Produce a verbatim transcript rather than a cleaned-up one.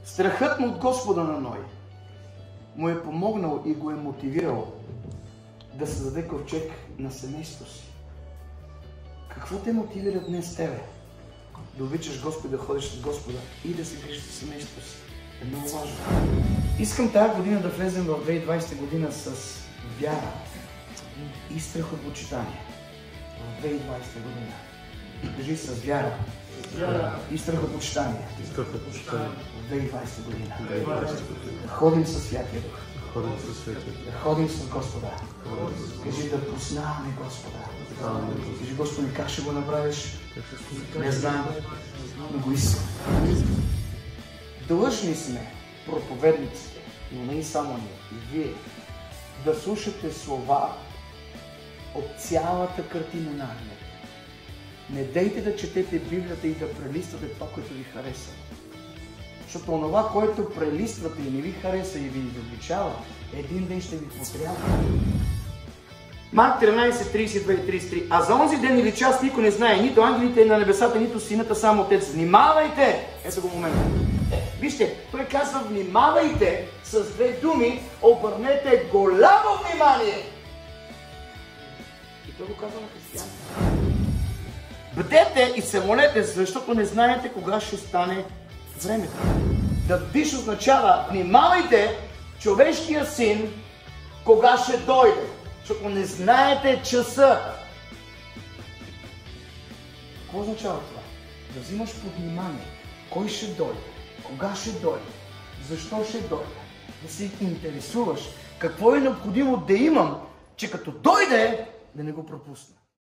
Страхът му от Господа на Ной му е помогнал и го е мотивирал да създаде ковчег на семейството си. Какво те мотивира днес тебе? Да обичаш Господа, да ходиш с Господа и да се грижиш за семейството си. Е много важно. Искам тази година да влезем в две хиляди и двадесета година с вяра и страхопочитание. В две хиляди и двадесета година. Кажи с вяра. И страхопочитание. И страхопочитание. В две хиляди и двадесета година. Да ходим със Святия Дух. Ходим със Святия Дух. Да ходим с Господа. Кажи да познаваме Господа. Кажи, Господи, как ще го направиш? Не знам, но го искам. Длъжни сме, проповедниците, но не и само ние, и вие, да слушате слова от цялата картина на Армията. Не дейте да четете Библията и да прелиствате това, което ви харесва. Защото онова, което прелиствате и не ви хареса и ви изобличава, един ден ще ви потрябва. Марк тринадесет, тридесет и две и тридесет и три. А за онзи ден или час никой не знае, нито ангелите на небесата, нито сината, само Отец. Внимавайте! Ето го момента. Вижте, той казва внимавайте с две думи, обърнете голямо внимание. И той го казва на християните. Бдете и се молете, защото не знаете кога ще стане времето. Да бдиш означава внимавайте човешкия син кога ще дойде. Защото не знаете часа. Какво означава това? Да взимаш под внимание кой ще дойде, кога ще дойде, защо ще дойде. Да се интересуваш какво е необходимо да имам, че като дойде да не го пропусна.